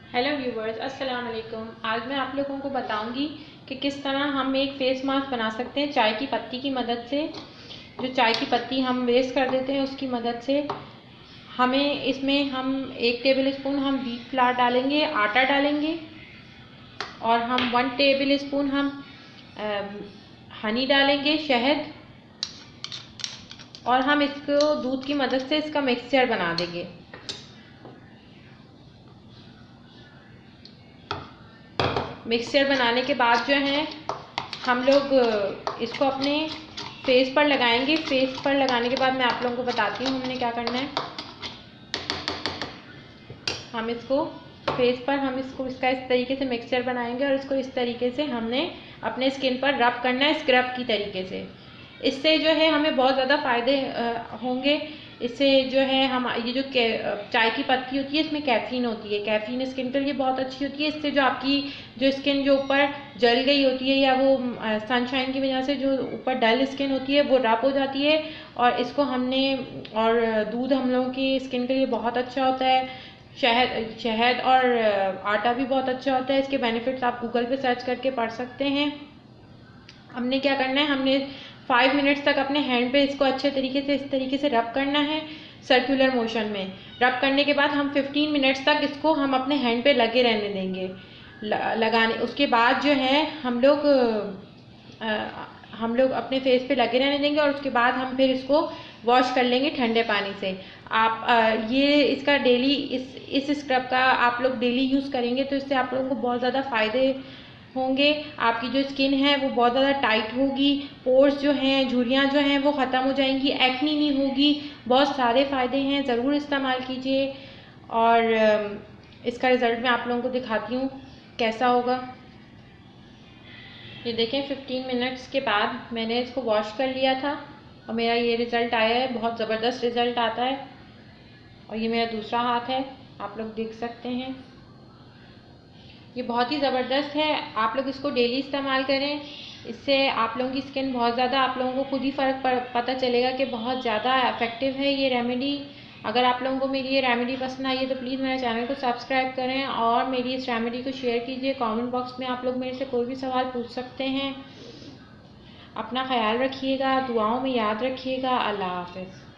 Hello viewers, अस्सलाम वालेकुम। आज मैं आप लोगों को बताऊंगी कि किस तरह हम एक फेस मास्क बना सकते हैं चाय की पत्ती की मदद से। जो चाय की पत्ती हम वेस्ट कर देते हैं उसकी मदद से हमें इसमें हम 1 टेबल स्पून हम व्हीट फ्लावर डालेंगे, आटा डालेंगे, और हम 1 टेबल स्पून हम हनी डालेंगे, शहद, और हम इसको दूध की मदद से इसका मिक्सचर बना देंगे। मिक्सचर बनाने के बाद जो है हम लोग इसको अपने फेस पर लगाएंगे। फेस पर लगाने के बाद मैं आप लोगों को बताती हूँ हमने क्या करना है। हम इसको फेस पर इसका इस तरीके से मिक्सचर बनाएंगे और इसको इस तरीके से हमने अपने स्किन पर रब करना है, स्क्रब की तरीके से। इससे जो है हमें बहुत ज़्यादा फ़ायदे होंगे। इससे जो है हम ये जो चाय की पत्ती होती है इसमें कैफीन होती है, कैफीन स्किन के लिए बहुत अच्छी होती है। इससे जो आपकी जो स्किन जो ऊपर जल गई होती है या वो सनशाइन की वजह से जो ऊपर डल स्किन होती है वो रब हो जाती है। और इसको हमने और दूध हम लोगों की स्किन के लिए बहुत अच्छा होता है। शहद और आटा भी बहुत अच्छा होता है। इसके बेनिफिट्स आप गूगल पे सर्च करके पढ़ सकते हैं। हमने क्या करना है, हमने 5 मिनट्स तक अपने हैंड पे इसको अच्छे तरीके से इस तरीके से रब करना है, सर्कुलर मोशन में। रब करने के बाद हम 15 मिनट्स तक इसको हम अपने हैंड पे लगे रहने देंगे। लगाने उसके बाद जो है हम लोग अपने फेस पे लगे रहने देंगे और उसके बाद हम फिर इसको वॉश कर लेंगे ठंडे पानी से। आप ये इसका डेली इस स्क्रब का आप लोग डेली यूज़ करेंगे तो इससे आप लोगों को बहुत ज़्यादा फ़ायदे होंगे। आपकी जो स्किन है वो बहुत ज़्यादा टाइट होगी, पोर्स जो हैं, झुर्रियाँ जो हैं वो ख़त्म हो जाएंगी, एक्नी नहीं होगी। बहुत सारे फ़ायदे हैं, ज़रूर इस्तेमाल कीजिए। और इसका रिज़ल्ट मैं आप लोगों को दिखाती हूँ कैसा होगा। ये देखें, 15 मिनट्स के बाद मैंने इसको वॉश कर लिया था और मेरा ये रिज़ल्ट आया है। बहुत ज़बरदस्त रिज़ल्ट आता है। और ये मेरा दूसरा हाथ है, आप लोग देख सकते हैं। ये बहुत ही ज़बरदस्त है। आप लोग इसको डेली इस्तेमाल करें। इससे आप लोगों की स्किन बहुत ज़्यादा, आप लोगों को खुद ही फ़र्क पता चलेगा कि बहुत ज़्यादा इफ़ेक्टिव है ये रेमेडी। अगर आप लोगों को मेरी ये रेमेडी पसंद आई है तो प्लीज़ मेरे चैनल को सब्सक्राइब करें और मेरी इस रेमेडी को शेयर कीजिए। कमेंट बॉक्स में आप लोग मेरे से कोई भी सवाल पूछ सकते हैं। अपना ख्याल रखिएगा, दुआओं में याद रखिएगा। अल्लाह हाफ़िज़।